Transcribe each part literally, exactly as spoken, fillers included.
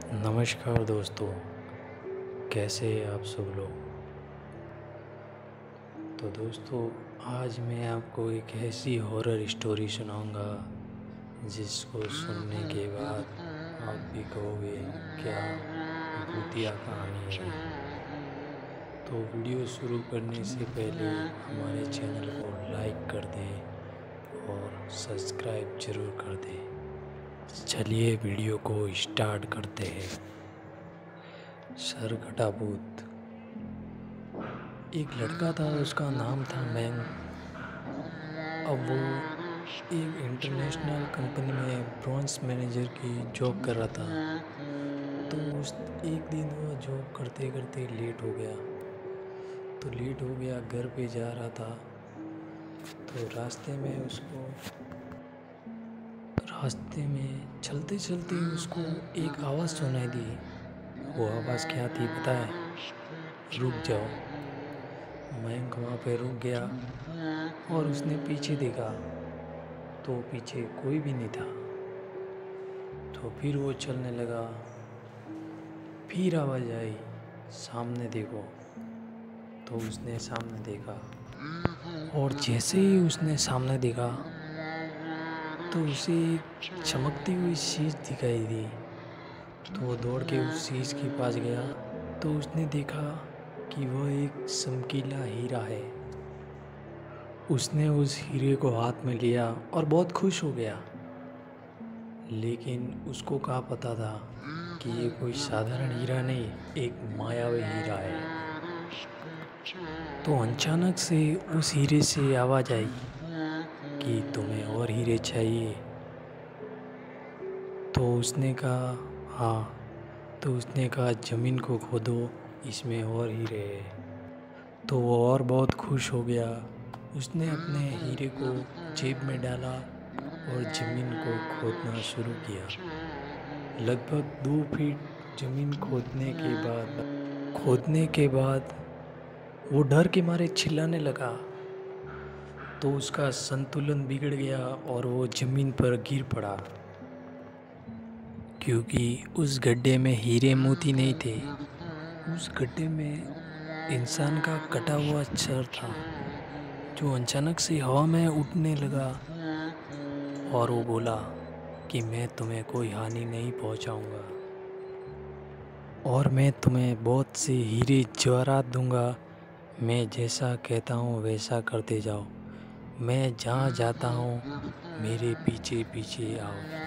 नमस्कार दोस्तों, कैसे हैं आप सब लोग। तो दोस्तों, आज मैं आपको एक ऐसी हॉरर स्टोरी सुनाऊंगा जिसको सुनने के बाद आप भी कहोगे क्या भूतिया कहानी है। तो वीडियो शुरू करने से पहले हमारे चैनल को लाइक कर दें और सब्सक्राइब जरूर कर दें। चलिए वीडियो को स्टार्ट करते हैं। सरकटा भूत। एक लड़का था, उसका नाम था मैंग। अब वो एक इंटरनेशनल कंपनी में ब्रांच मैनेजर की जॉब कर रहा था। तो उस एक दिन वो जॉब करते करते लेट हो गया तो लेट हो गया घर पे जा रहा था। तो रास्ते में उसको रास्ते में चलते चलते उसको एक आवाज़ सुनाई दी। वो आवाज़ क्या थी पता है? रुक जाओ। मयंक वहाँ पे रुक गया और उसने पीछे देखा तो पीछे कोई भी नहीं था। तो फिर वो चलने लगा। फिर आवाज़ आई, सामने देखो। तो उसने सामने देखा और जैसे ही उसने सामने देखा तो उसे एक चमकती हुई चीज़ दिखाई दी। तो वो दौड़ के उस चीज़ के पास गया तो उसने देखा कि वह एक चमकीला हीरा है। उसने उस हीरे को हाथ में लिया और बहुत खुश हो गया। लेकिन उसको क्या पता था कि ये कोई साधारण हीरा नहीं, एक मायावी हीरा है। तो अचानक से उस हीरे से आवाज़ आई कि तुम्हें और हीरे चाहिए। तो उसने कहा हाँ। तो उसने कहा ज़मीन को खोदो, इसमें और हीरे हैं। तो वो और बहुत खुश हो गया। उसने अपने हीरे को जेब में डाला और ज़मीन को खोदना शुरू किया। लगभग दो फीट ज़मीन खोदने के बाद खोदने के बाद वो डर के मारे चिल्लाने लगा। तो उसका संतुलन बिगड़ गया और वो ज़मीन पर गिर पड़ा, क्योंकि उस गड्ढे में हीरे मोती नहीं थे। उस गड्ढे में इंसान का कटा हुआ सर था जो अचानक से हवा में उड़ने लगा। और वो बोला कि मैं तुम्हें कोई हानि नहीं पहुंचाऊंगा और मैं तुम्हें बहुत से हीरे जवाहरात दूंगा। मैं जैसा कहता हूँ वैसा करते जाओ। मैं जहाँ जाता हूँ मेरे पीछे पीछे आओ।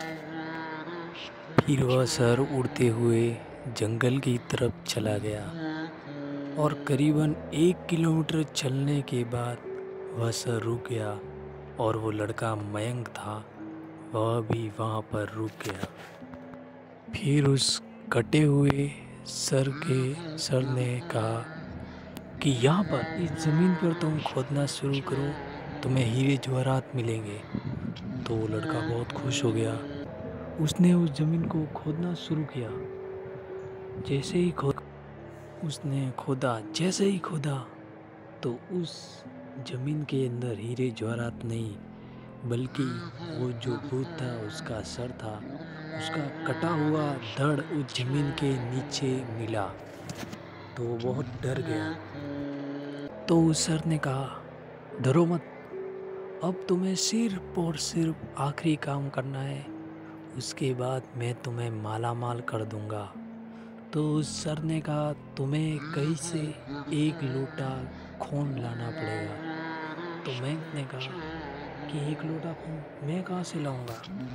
फिर वह सर उड़ते हुए जंगल की तरफ चला गया और करीबन एक किलोमीटर चलने के बाद वह सर रुक गया और वो लड़का मयंक था, वह भी वहाँ पर रुक गया। फिर उस कटे हुए सर के सर ने कहा कि यहाँ पर इस ज़मीन पर तुम खोदना शुरू करो, तुम्हें हीरे जवाहरात मिलेंगे। तो वो लड़का बहुत खुश हो गया। उसने उस ज़मीन को खोदना शुरू किया। जैसे ही खोद उसने खोदा जैसे ही खोदा तो उस ज़मीन के अंदर हीरे जवाहरात नहीं, बल्कि वो जो भूत था उसका सर था। उसका कटा हुआ धड़ उस ज़मीन के नीचे मिला। तो वो बहुत डर गया। तो उस सर ने कहा, डरो मत, अब तुम्हें सिर्फ और सिर्फ आखिरी काम करना है, उसके बाद मैं तुम्हें माला माल कर दूंगा। तो उस सर ने कहा, तुम्हें कहीं से एक लोटा खून लाना पड़ेगा। तो मैंक ने कहा कि एक लोटा खून मैं कहाँ से लाऊंगा।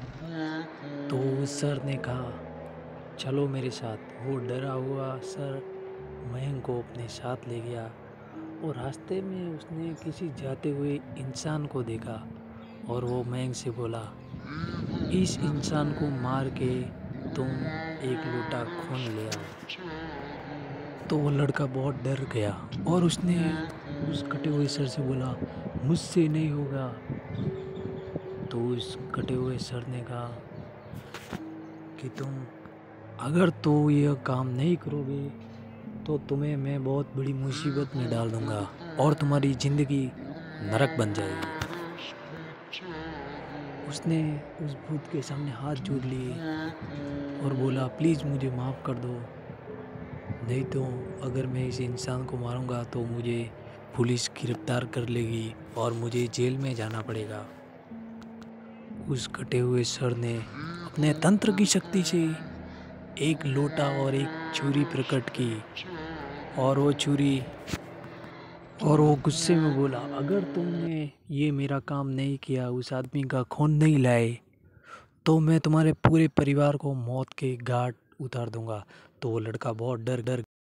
तो उस सर ने कहा, चलो मेरे साथ। वो डरा हुआ सर मयंक को अपने साथ ले गया और रास्ते में उसने किसी जाते हुए इंसान को देखा और वो मयंक से बोला, इस इंसान को मार के तुम एक लोटा खून ले आओ। तो वो लड़का बहुत डर गया और उसने उस कटे हुए सर से बोला, मुझसे नहीं होगा। तो उस कटे हुए सर ने कहा कि तुम अगर तो यह काम नहीं करोगे तो तुम्हें मैं बहुत बड़ी मुसीबत में डाल दूंगा और तुम्हारी ज़िंदगी नरक बन जाएगी। उसने उस भूत के सामने हाथ जोड़ लिए और बोला, प्लीज़ मुझे माफ़ कर दो, नहीं तो अगर मैं इस इंसान को मारूंगा तो मुझे पुलिस गिरफ्तार कर लेगी और मुझे जेल में जाना पड़ेगा। उस कटे हुए सर ने अपने तंत्र की शक्ति से एक लोटा और एक छुरी प्रकट की और वो छुरी और वो गुस्से में बोला, अगर तुमने ये मेरा काम नहीं किया, उस आदमी का खून नहीं लाए, तो मैं तुम्हारे पूरे परिवार को मौत के घाट उतार दूंगा। तो वो लड़का बहुत डर डर